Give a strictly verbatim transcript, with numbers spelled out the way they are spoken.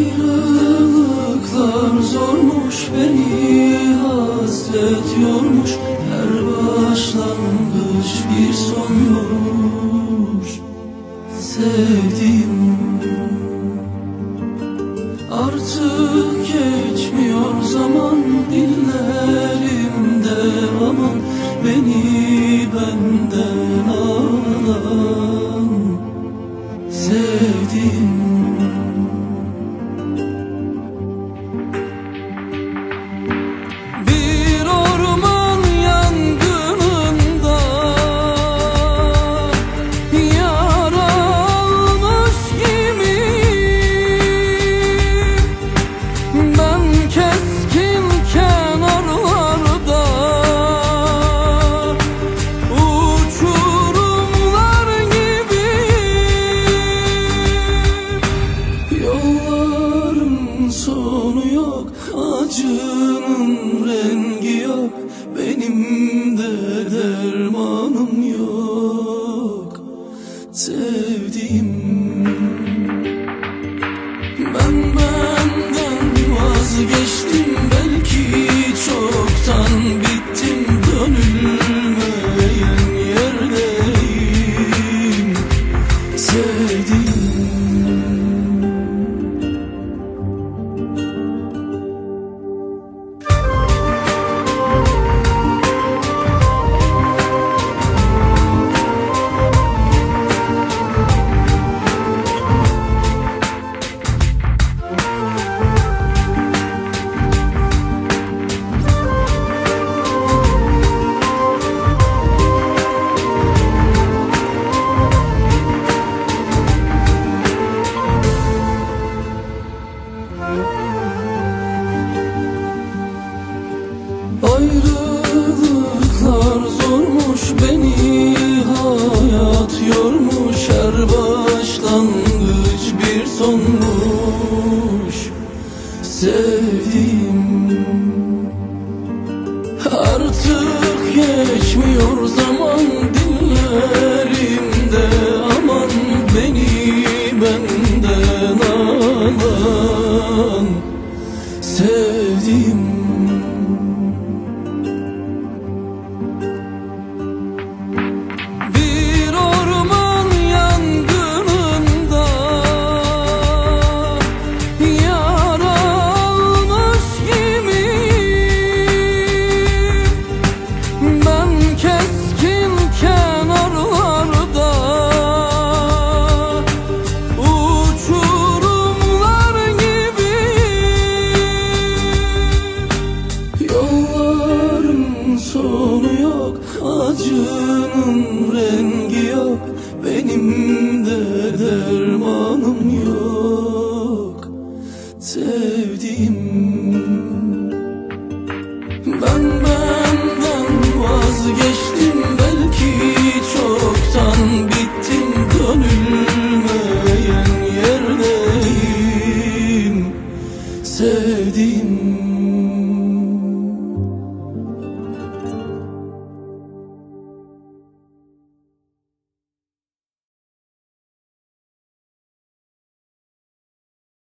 Ayrılıklar zormuş, beni hasret yormuş. Her başlangıç bir sonmuş. Sevdim, artık geçmiyor zaman dillerimde. Aman beni benden alan. Sevdim, bir orman yangınında yaralmış gibiyim. Ben keskin kenarlarda uçurumlar gibiyim. Yolların sonu yok, acının rengi yok. Benim de dermanım yok. Sevdim, ben benden vazgeçtim. Belki çoktan bittim, dönülmeyen yerdeyim. Sevdim, ayrılıklar zormuş, beni hayat yormuş. Her başlangıç bir sonmuş. Sevdim, artık geçmiyor zaman dillerimde. Aman beni benden alan. Sevdim, bir orman yangınında yaralmış gibiyim. Ben keskin kenarlarda uçurumlar gibiyim. Yolların sonu yok, acının rengi yok. Benim de dermanım yok. Sevdim, ben benden vazgeçtim. Belki çoktan bittim, dönülmeyen yerdeyim. Sevdim.